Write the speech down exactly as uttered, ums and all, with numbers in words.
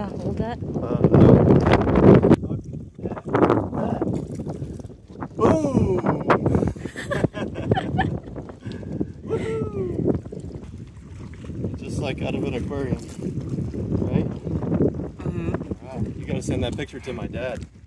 Yeah, hold that. Uh, Boom! Woohoo! Just like out of an aquarium, right? Mm-hmm. Wow, you gotta send that picture to my dad.